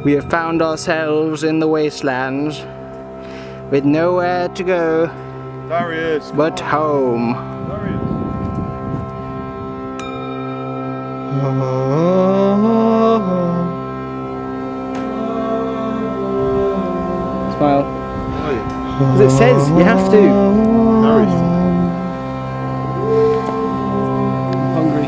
We have found ourselves in the wastelands with nowhere to go but home. Smile. Because it says you have to. I'm hungry.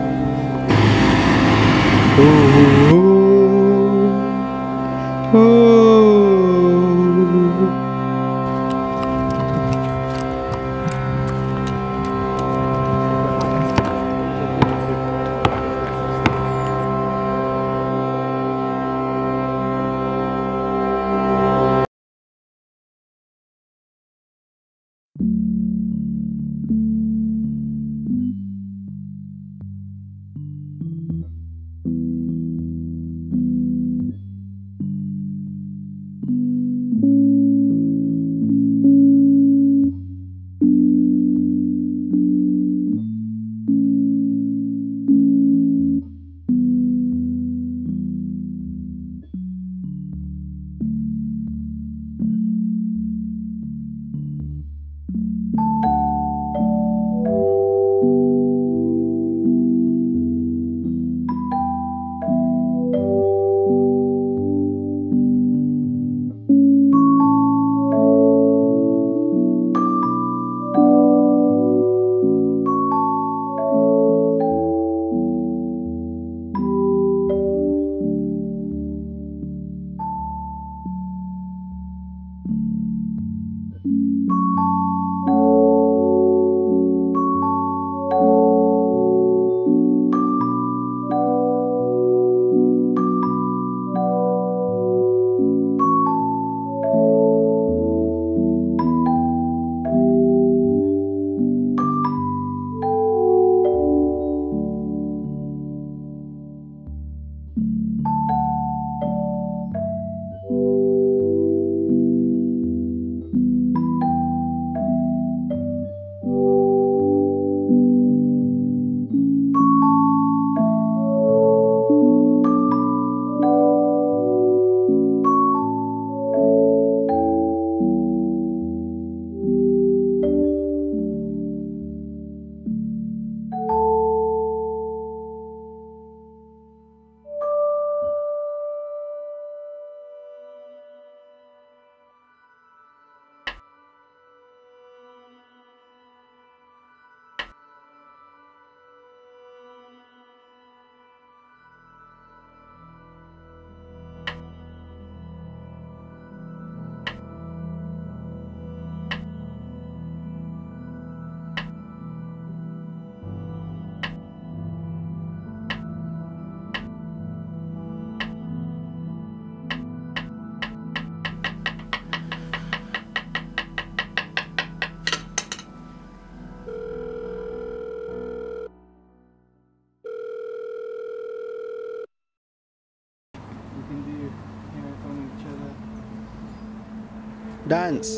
Dance.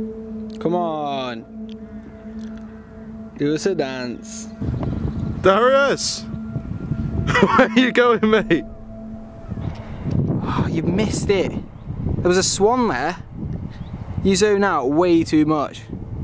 Come on. Do us a dance. Darius! Where are you going, mate? Oh, you missed it. There was a swan there. You zone out way too much.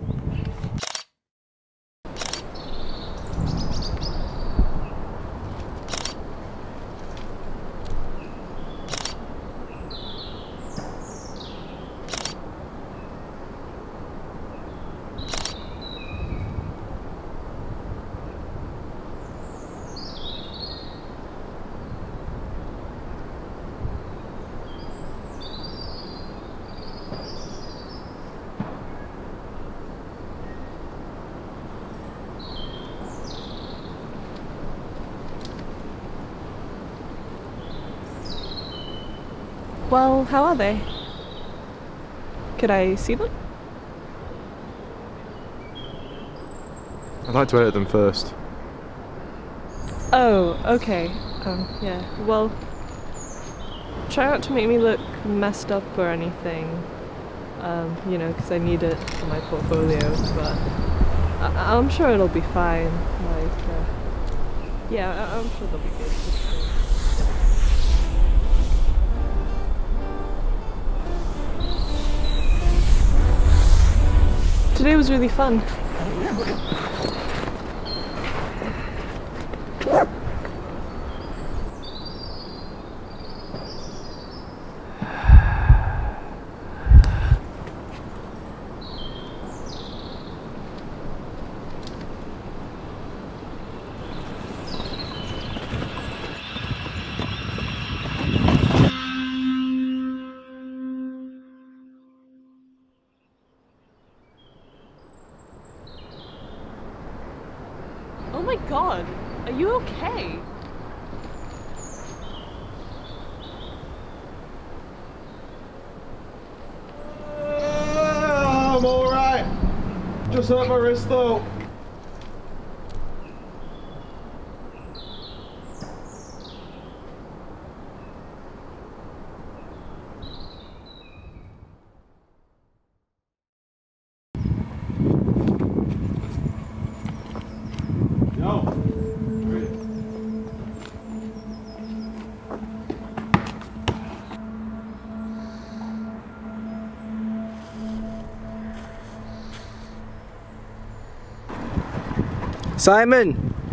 Well, how are they? Could I see them? I'd like to edit them first. Oh, okay. Yeah. Well, try not to make me look messed up or anything. You know, because I need it for my portfolio, but I'm sure it'll be fine. Like, yeah, I'm sure they'll be good. today was really fun. Oh my god, are you okay? I'm alright. Just hurt my wrist though. Simon!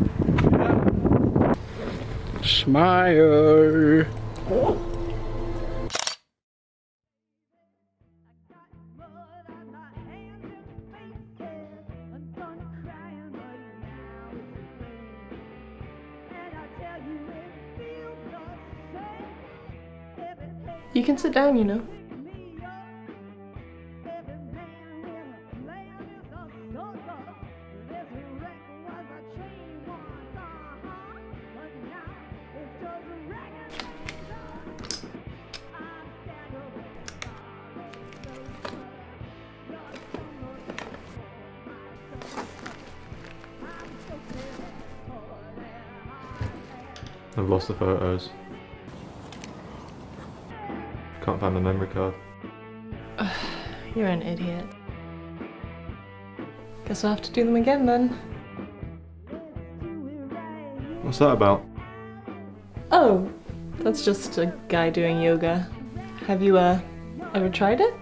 Smile! You can sit down, you know. I've lost the photos. Can't find the memory card. You're an idiot. Guess I'll have to do them again then. What's that about? Oh, that's just a guy doing yoga. Have you, ever tried it?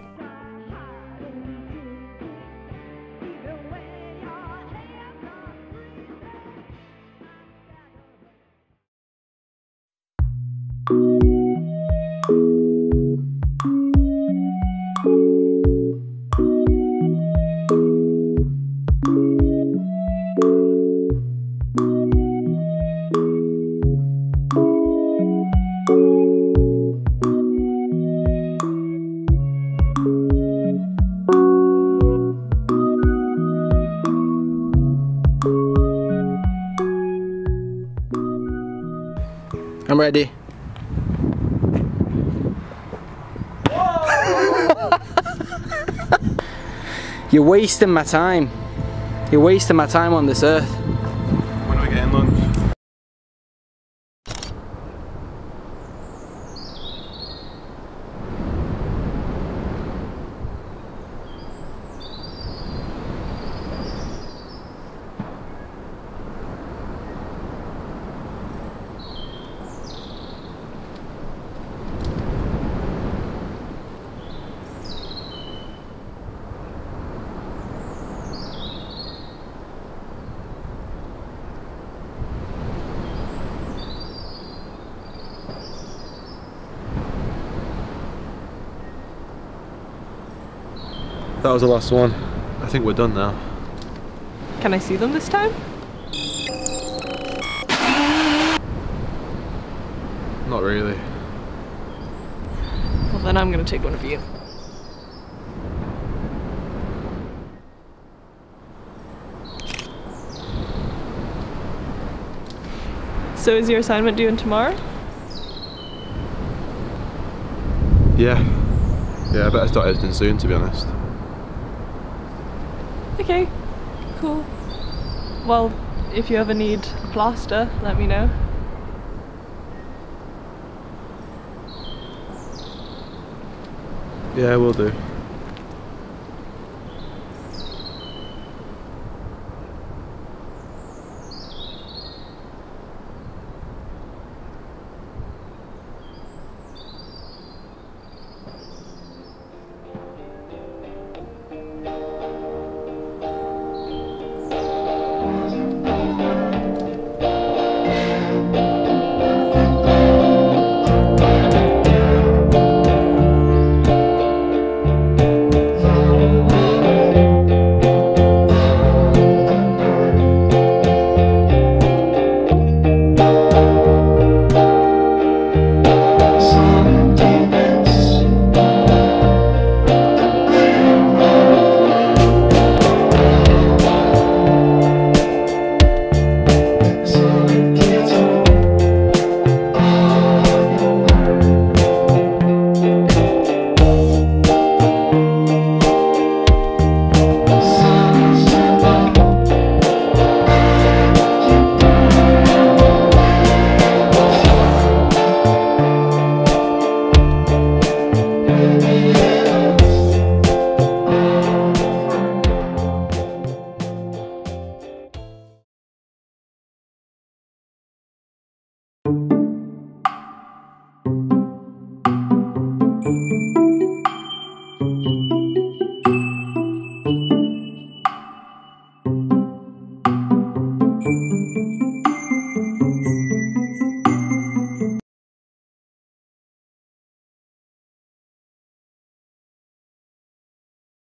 I'm ready. You're wasting my time. You're wasting my time on this earth. When are we getting lunch? That was the last one. I think we're done now. Can I see them this time? Not really. Well, then I'm gonna take one of you. So is your assignment due in tomorrow? Yeah. Yeah, I better start editing soon, to be honest. Okay, cool. Well, if you ever need a plaster, let me know. Yeah, we'll do.